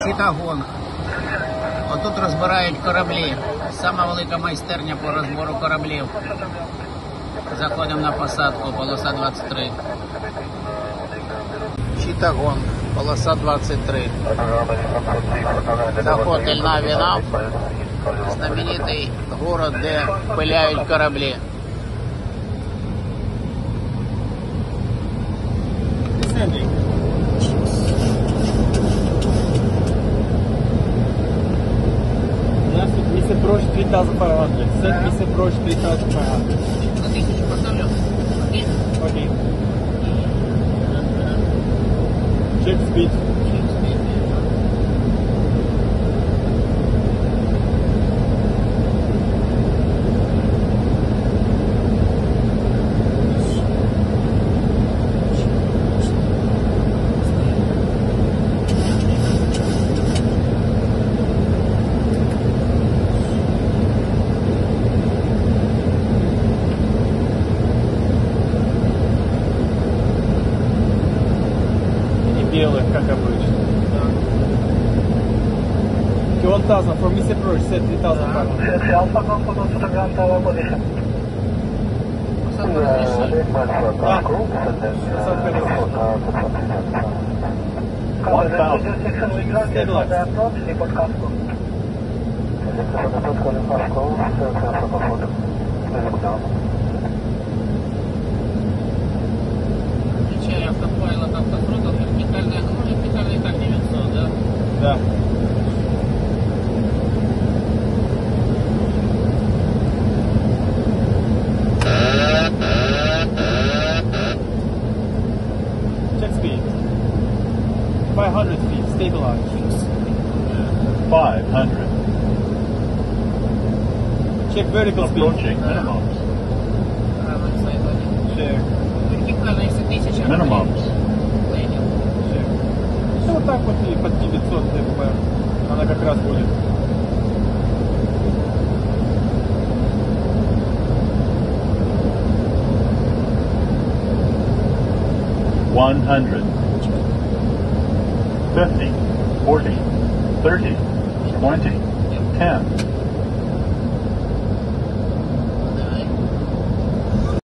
Читагонг. Отут розбирають кораблі. Сама велика майстерня по розбору кораблів. Заходимо на посадку, полоса 23. Читагонг, полоса 23. Заход Эльнавинав, знаменитый город, где пыляют корабли. Miss approach 3,500. Set miss approach 3,500. Okay. Check speed. Белых, как обычно. Да. 1000 from Miss approach, set 3,500. Alpha confirm photograph tower position. Включая автопайлот, автокрутом, вертикальная, ну, вертикальный как 900, да? Да. Check speed. 500 feet, stabilize. 500. Check vertical speed. Approaching minimums. Check. Вертикально, если 1000. Minimums. Check. Ну, вот так вот и под 900 ТП. Она как раз будет. $100, 50, 40, 30, 20, 10.